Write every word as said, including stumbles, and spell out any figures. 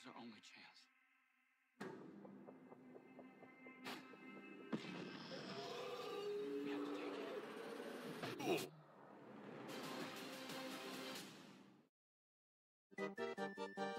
is our only chance. We have to take it.